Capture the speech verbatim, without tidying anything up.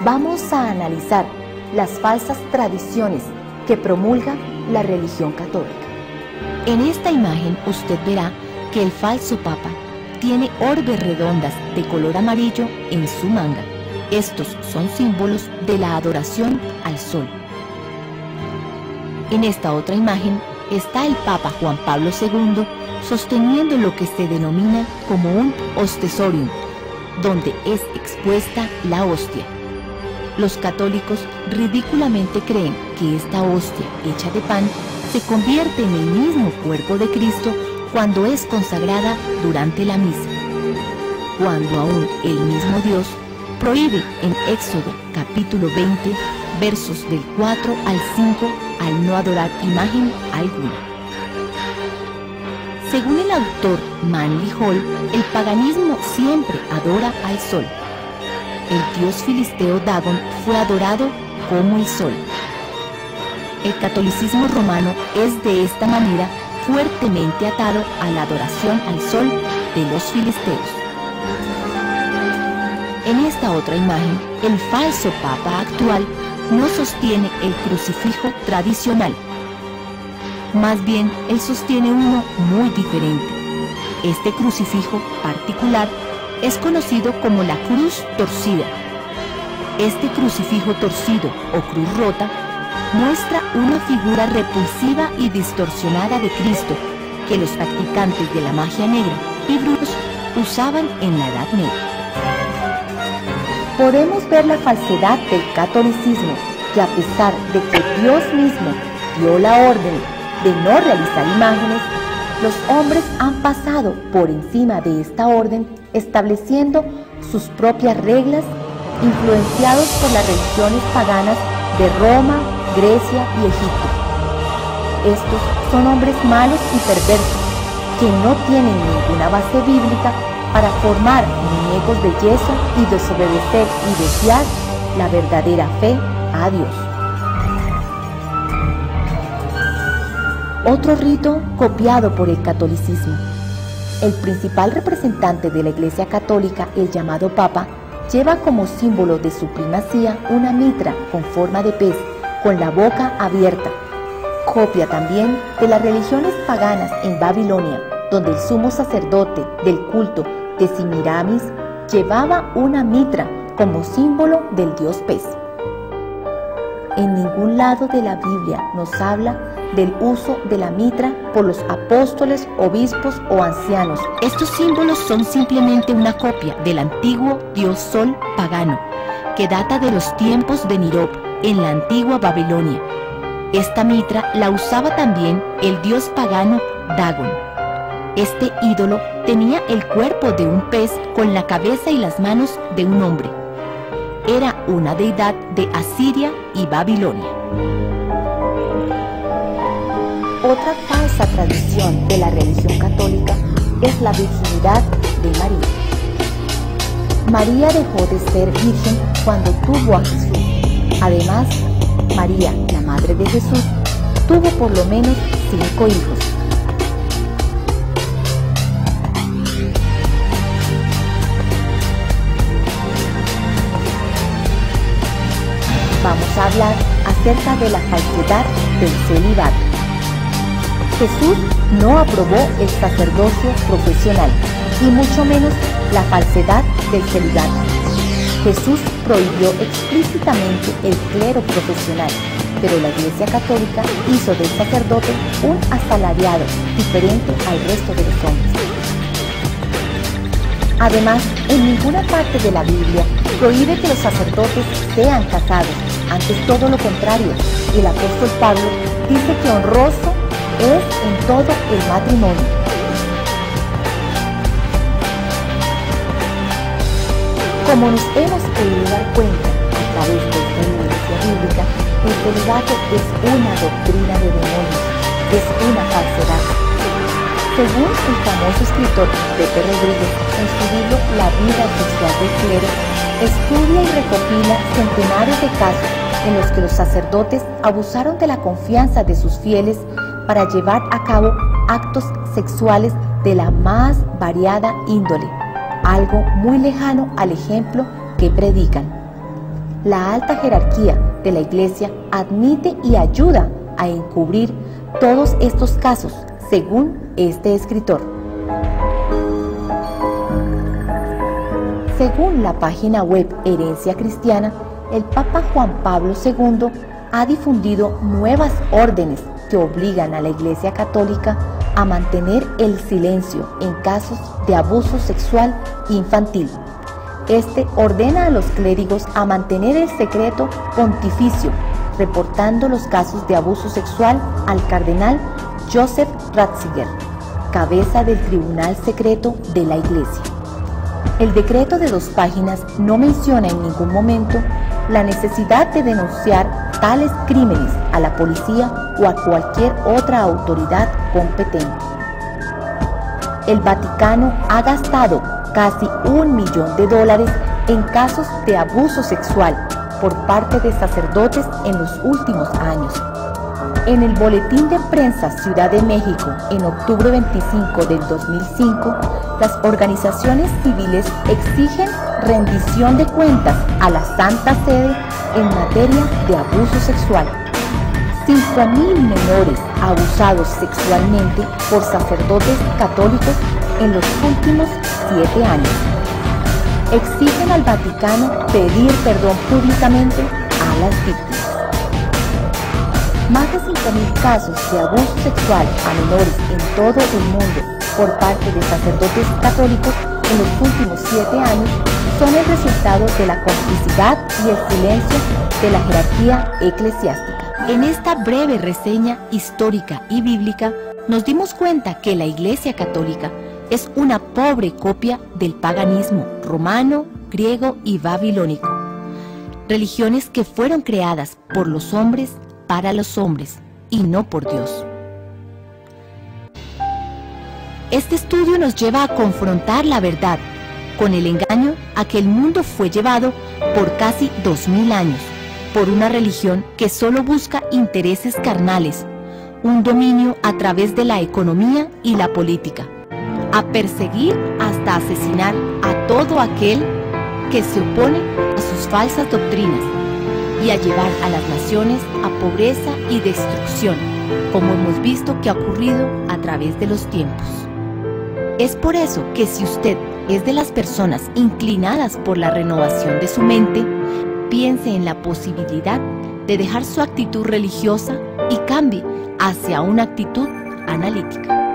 vamos a analizar las falsas tradiciones que promulga la religión católica. En esta imagen usted verá que el falso papa tiene orbes redondas de color amarillo en su manga. Estos son símbolos de la adoración al sol. En esta otra imagen está el Papa Juan Pablo segundo sosteniendo lo que se denomina como un ostensorium, donde es expuesta la hostia. Los católicos ridículamente creen que esta hostia hecha de pan se convierte en el mismo cuerpo de Cristo cuando es consagrada durante la misa, cuando aún el mismo Dios prohíbe en Éxodo capítulo veinte, versos del cuatro al cinco, al no adorar imagen alguna. Según el autor Manly Hall, el paganismo siempre adora al sol. El dios filisteo Dagón fue adorado como el sol. El catolicismo romano es de esta manera fuertemente atado a la adoración al sol de los filisteos. En esta otra imagen, el falso papa actual no sostiene el crucifijo tradicional. Más bien, él sostiene uno muy diferente. Este crucifijo particular es conocido como la cruz torcida. Este crucifijo torcido o cruz rota muestra una figura repulsiva y distorsionada de Cristo que los practicantes de la magia negra y brujos usaban en la Edad Media. Podemos ver la falsedad del catolicismo, que a pesar de que Dios mismo dio la orden de no realizar imágenes, los hombres han pasado por encima de esta orden, estableciendo sus propias reglas, influenciados por las religiones paganas de Roma, Grecia y Egipto. Estos son hombres malos y perversos, que no tienen ninguna base bíblica para formar muñecos de yeso y desobedecer y desviar la verdadera fe a Dios. Otro rito copiado por el catolicismo. El principal representante de la Iglesia Católica, el llamado Papa, lleva como símbolo de su primacía una mitra con forma de pez, con la boca abierta. Copia también de las religiones paganas en Babilonia, donde el sumo sacerdote del culto de Semiramis llevaba una mitra como símbolo del dios pez. En ningún lado de la Biblia nos habla del uso de la mitra por los apóstoles, obispos o ancianos. Estos símbolos son simplemente una copia del antiguo dios sol pagano, que data de los tiempos de Nirop en la antigua Babilonia. Esta mitra la usaba también el dios pagano Dagón. Este ídolo tenía el cuerpo de un pez con la cabeza y las manos de un hombre. Era una deidad de Asiria y Babilonia. Otra falsa tradición de la religión católica es la virginidad de María. María dejó de ser virgen cuando tuvo a Jesús. Además, María, la madre de Jesús, tuvo por lo menos cinco hijos. Vamos a hablar acerca de la falsedad del celibato. Jesús no aprobó el sacerdocio profesional y mucho menos la falsedad del celibato. Jesús prohibió explícitamente el clero profesional, pero la Iglesia Católica hizo del sacerdote un asalariado diferente al resto de los hombres. Además, en ninguna parte de la Biblia prohíbe que los sacerdotes sean casados, antes todo lo contrario. El apóstol Pablo dice que honroso es en todo el matrimonio. Como nos hemos podido dar cuenta a través de esta evidencia bíblica, el celibato es una doctrina de demonios, es una falsedad. Según el famoso escritor Pepe Rodríguez, en su libro La vida sexual del clero, estudia y recopila centenares de casos en los que los sacerdotes abusaron de la confianza de sus fieles para llevar a cabo actos sexuales de la más variada índole, algo muy lejano al ejemplo que predican. la alta jerarquía de la Iglesia admite y ayuda a encubrir todos estos casos, según este escritor. Según la página web Herencia Cristiana, el Papa Juan Pablo segundo ha difundido nuevas órdenes que obligan a la Iglesia Católica a mantener el silencio en casos de abuso sexual infantil. Este ordena a los clérigos a mantener el secreto pontificio, reportando los casos de abuso sexual al cardenal Joseph Ratzinger, cabeza del Tribunal Secreto de la Iglesia. El decreto de dos páginas no menciona en ningún momento la necesidad de denunciar tales crímenes a la policía o a cualquier otra autoridad competente. El Vaticano ha gastado casi un millón de dólares en casos de abuso sexual por parte de sacerdotes en los últimos años. En el Boletín de Prensa Ciudad de México, en octubre veinticinco del dos mil cinco, las organizaciones civiles exigen rendición de cuentas a la Santa Sede en materia de abuso sexual. cinco mil menores abusados sexualmente por sacerdotes católicos en los últimos siete años. Exigen al Vaticano pedir perdón públicamente a las víctimas. Más de cinco mil casos de abuso sexual a menores en todo el mundo por parte de sacerdotes católicos en los últimos siete años son el resultado de la complicidad y el silencio de la jerarquía eclesiástica. En esta breve reseña histórica y bíblica nos dimos cuenta que la Iglesia Católica es una pobre copia del paganismo romano, griego y babilónico, religiones que fueron creadas por los hombres para los hombres y no por Dios. Este estudio nos lleva a confrontar la verdad con el engaño a que el mundo fue llevado por casi dos mil años por una religión que solo busca intereses carnales, un dominio a través de la economía y la política, a perseguir hasta asesinar a todo aquel que se opone a sus falsas doctrinas y a llevar a las naciones a pobreza y destrucción, como hemos visto que ha ocurrido a través de los tiempos. Es por eso que si usted es de las personas inclinadas por la renovación de su mente, piense en la posibilidad de dejar su actitud religiosa y cambie hacia una actitud analítica.